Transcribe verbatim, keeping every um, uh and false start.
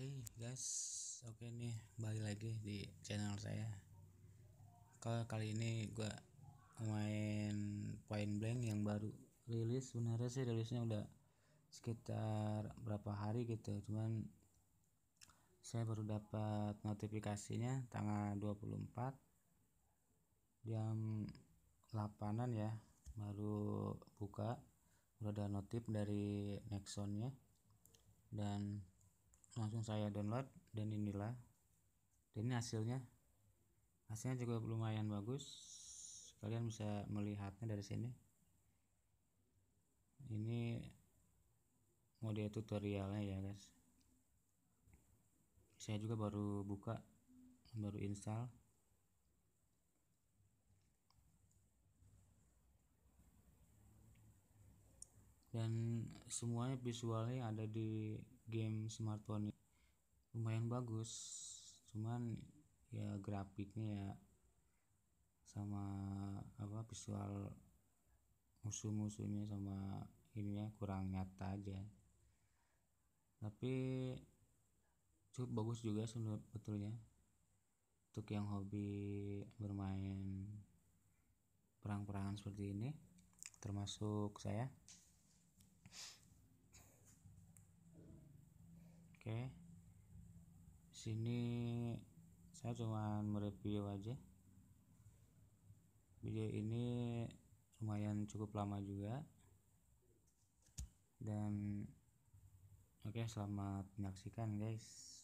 Hey guys, oke nih balik lagi di channel saya. Kalau kali ini gua main Point Blank yang baru rilis. Sebenarnya sih rilisnya udah sekitar berapa hari gitu, cuman saya baru dapat notifikasinya tanggal dua puluh empat jam delapanan ya, baru buka, udah ada notif dari Nexonnya dan langsung saya download. Dan inilah, dan ini hasilnya hasilnya juga lumayan bagus, kalian bisa melihatnya dari sini. Ini mode tutorialnya ya guys, saya juga baru buka, baru install. Dan semuanya visualnya ada di game smartphone ini lumayan bagus, cuman ya grafiknya ya sama apa visual musuh-musuhnya sama ininya kurang nyata aja, tapi cukup bagus juga sebetulnya untuk yang hobi bermain perang-perangan seperti ini, termasuk saya. Oke, sini saya cuma mereview aja. Video ini lumayan cukup lama juga, dan oke, selamat menyaksikan guys.